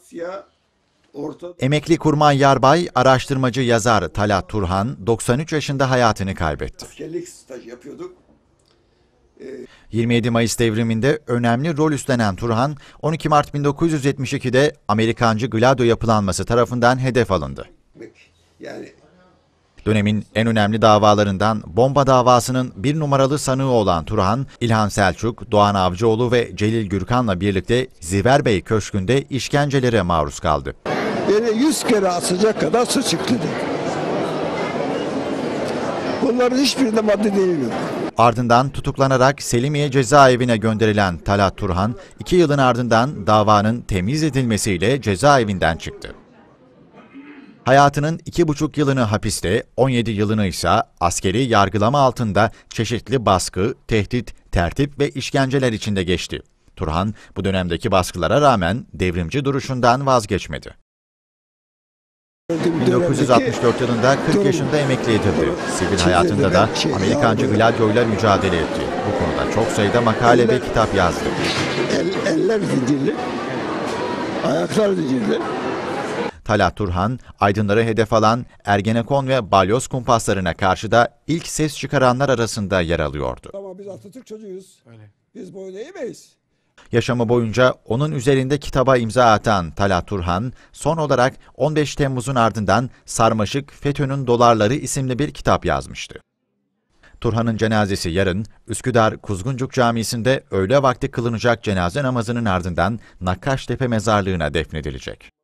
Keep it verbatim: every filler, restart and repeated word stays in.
siyah, orta... Emekli kurmay yarbay, araştırmacı yazar Talat Turhan, doksan üç yaşında hayatını kaybetti. Askerlik stajı yapıyorduk. yirmi yedi Mayıs devriminde önemli rol üstlenen Turhan, on iki Mart bin dokuz yüz yetmiş iki'de Amerikancı Gladio yapılanması tarafından hedef alındı. Yani Dönemin en önemli davalarından bomba davasının bir numaralı sanığı olan Turhan, İlhan Selçuk, Doğan Avcıoğlu ve Celil Gürkan'la birlikte Ziverbey Köşkü'nde işkencelere maruz kaldı. beni yüz kere asacak kadar su çıktı. Bunların hiçbirinde madde değil yok. Ardından tutuklanarak Selimiye cezaevine gönderilen Talat Turhan, iki yılın ardından davanın temiz edilmesiyle cezaevinden çıktı. Hayatının iki buçuk yılını hapiste, on yedi yılını ise askeri yargılama altında çeşitli baskı, tehdit, tertip ve işkenceler içinde geçti. Turhan, bu dönemdeki baskılara rağmen devrimci duruşundan vazgeçmedi. bin dokuz yüz altmış dört yılında kırk yaşında emekli edildi. Sivil hayatında da Amerikancı Gladio'yla mücadele etti. Bu konuda çok sayıda makale ve kitap yazdı. El, eller zincirli, ayaklar zincirli. Talat Turhan, aydınları hedef alan Ergenekon ve balyoz kumpaslarına karşı da ilk ses çıkaranlar arasında yer alıyordu. Ama biz Atatürk çocuğuyuz. Öyle. Biz boyun eğmeyiz. Yaşamı boyunca onun üzerinde kitaba imza atan Talat Turhan, son olarak on beş Temmuz'un ardından Sarmaşık FETÖ'nün Dolarları isimli bir kitap yazmıştı. Turhan'ın cenazesi yarın Üsküdar Kuzguncuk Camisi'nde öğle vakti kılınacak cenaze namazının ardından Nakkaştepe mezarlığına defnedilecek.